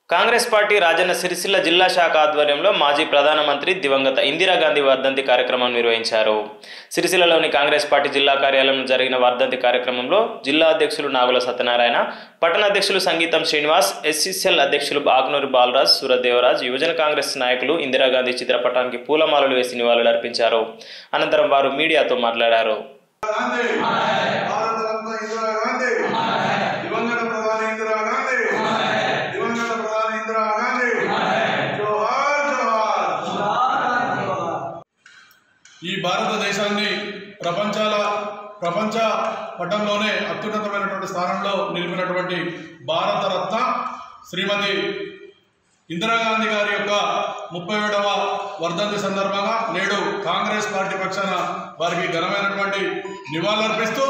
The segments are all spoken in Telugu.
కాంగ్రెస్ పార్టీ రాజన్న సిరిసిల్ల జిల్లా శాఖ ఆధ్వర్యంలో మాజీ ప్రధానమంత్రి దివంగత ఇందిరాగాంధీ వర్ధంతి కార్యక్రమం నిర్వహించారు. సిరిసిల్లలోని కాంగ్రెస్ పార్టీ జిల్లా కార్యాలయంలో జరిగిన వర్ధంతి కార్యక్రమంలో జిల్లా అధ్యక్షులు నాగుల సత్యనారాయణ, పట్టణ అధ్యక్షులు సంగీతం శ్రీనివాస్, ఎస్సీసీఎల్ అధ్యక్షులు ఆగ్నూరి బాలరాజ్, సూరదేవరాజ్, యువజన కాంగ్రెస్ నాయకులు ఇందిరాగాంధీ చిత్రపటానికి పూలమాలలు వేసి నివాళులర్పించారు. అనంతరం వారు మీడియాతో మాట్లాడారు. ఈ భారతదేశాన్ని ప్రపంచ పటంలోనే అత్యున్నతమైనటువంటి స్థానంలో నిలిపినటువంటి భారతరత్న శ్రీమతి ఇందిరాగాంధీ గారి యొక్క 37వ వర్ధంతి సందర్భంగా నేడు కాంగ్రెస్ పార్టీ పక్షాన వారికి ఘనమైనటువంటి నివాళులర్పిస్తూ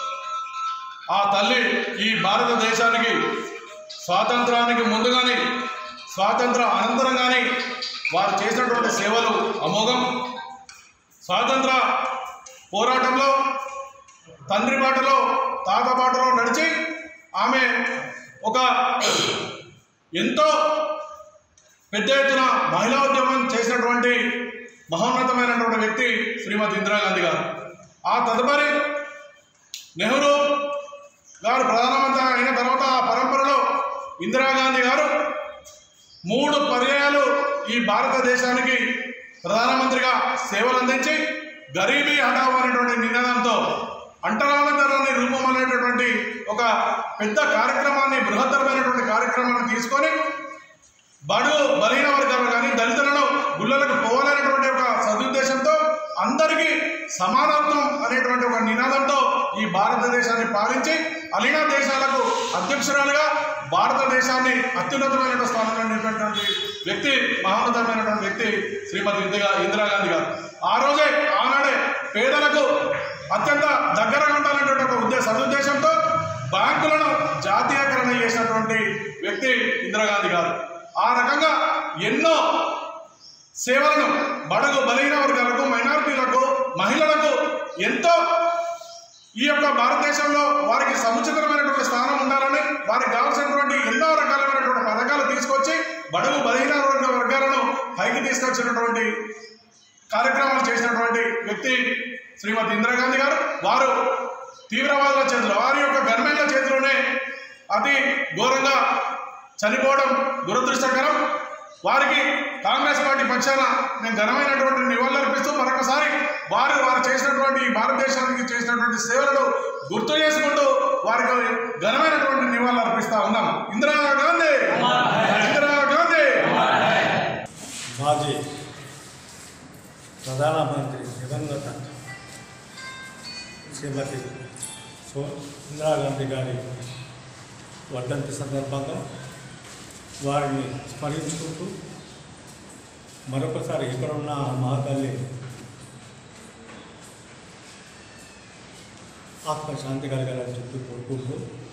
ఆ తల్లి ఈ భారతదేశానికి స్వాతంత్రానికి ముందు కానీ స్వాతంత్ర అనంతరం కానీ వారు చేసినటువంటి సేవలు అమోఘం. స్వాతంత్ర పోరాటంలో తండ్రి బాటలో తాత బాటలో నడిచి ఆమె ఒక ఎంతో పెద్ద ఎత్తున మహిళా ఉద్యమం చేసినటువంటి మహోన్నతమైనటువంటి వ్యక్తి శ్రీమతి ఇందిరాగాంధీ గారు. ఆ తదుపరి నెహ్రూ గారు ప్రధానమంత్రి అయిన తర్వాత ఆ పరంపరలో ఇందిరాగాంధీ గారు 3 పర్యాయాలు ఈ భారతదేశానికి ప్రధానమంత్రిగా సేవలు అందించి గరీబీ హఠావో అనేటువంటి నినాదంతో అంటరానితనాన్ని రూపమనేటటువంటి ఒక పెద్ద కార్యక్రమాన్ని, బృహత్తరమైనటువంటి కార్యక్రమాన్ని తీసుకొని బడుగు బలహీన వర్గాలు కానీ దళితులను గుళ్ళలకు పోవాలనేటువంటి ఒక సదుద్దేశంతో అందరికీ సమానత్వం అనేటువంటి ఒక నినాదంతో ఈ భారతదేశాన్ని పాలించి అలీనా దేశాలకు అధ్యక్షురాలుగా భారతదేశాన్ని అత్యున్నతమైనటువంటి స్థానంలో నిలిపినటువంటి వ్యక్తి, మహోన్నతమైనటువంటి వ్యక్తి శ్రీమతి ఇందిరాగాంధీ గారు. ఆ రోజే ఆనాడే పేదలకు అత్యంత దగ్గరగా ఉండాలనేటువంటి ఒక సదుద్దేశంతో బ్యాంకులను జాతీయకరణ చేసినటువంటి వ్యక్తి ఇందిరాగాంధీ గారు. ఆ రకంగా ఎన్నో సేవలను బడుగు బలహీన వర్గాలకు, మైనారిటీలకు, మహిళలకు ఎంతో ఈ యొక్క భారతదేశంలో వారికి సముచితమైనటువంటి స్థానం ఉండాలని వారికి కావాల్సినటువంటి ఎన్నో రకాలైనటువంటి పథకాలు తీసుకొచ్చి బడుగు బలహీన వర్గాలను పైకి తీసుకొచ్చినటువంటి కార్యక్రమాలు చేసినటువంటి వ్యక్తి శ్రీమతి ఇందిరాగాంధీ గారు. వారు తీవ్రవాదుల చేతిలో, వారి యొక్క గన్మెన్ల చేతిలోనే అతి ఘోరంగా చనిపోవడం దురదృష్టకరం. వారికి కాంగ్రెస్ పార్టీ పక్షాన నేను ఘనమైనటువంటి నివాళులర్పిస్తూ మరొకసారి వారు చేసినటువంటి భారతదేశానికి చేసినటువంటి సేవలను గుర్తు చేసుకుంటూ వారికి ఘనమైనటువంటి నివాళులు అర్పిస్తూ ఉన్నాం. ఇందిరాగాంధీ, ఇందిరాగాంధీ. మాజీ ప్రధానమంత్రి దివంగత శ్రీమతి ఇందిరాగాంధీ గారి వర్ధంతి సందర్భంగా వారిని స్మరించుకుంటూ మరొకసారి ఇక్కడ ఉన్న మహాతల్లి ఆత్మశాంతి కలగాలని చెప్పి కోరుకుంటూ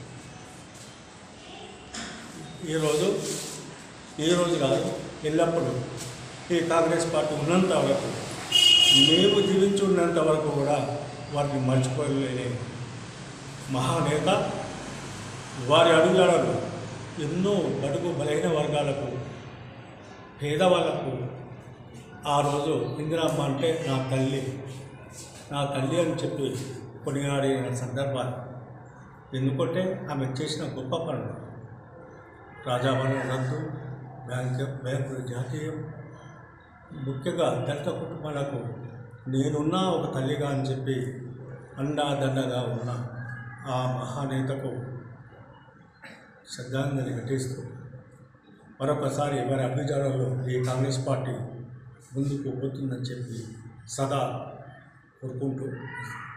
ఈరోజు కాదు, ఎల్లప్పుడూ ఈ కాంగ్రెస్ పార్టీ ఉన్నంత వరకు, మేము జీవించి ఉన్నంత వరకు కూడా వారిని మర్చిపోలేని మహానేత. వారి అడుగుజాడలు ఎన్నో బడుగు బలహీన వర్గాలకు, పేదవాళ్లకు ఆ రోజు ఇందిరమ్మ అంటే నా తల్లి అని చెప్పి కొనియాడిన సందర్భాలు. ఎందుకంటే ఆమె చేసిన గొప్ప పనులు, రాజాభరణ రద్దు, బ్యాంకు జాతీయం, ముఖ్యంగా దళిత కుటుంబాలకు నేనున్నా ఒక తల్లిగా అని చెప్పి అండాదండగా ఉన్న ఆ మహానేతకు శ్రద్ధాంజలి ఘటిస్తూ మరొకసారి వారి అభిజాడంలో ఈ కాంగ్రెస్ పార్టీ ముందుకు పోతుందని చెప్పి సదా కోరుకుంటూ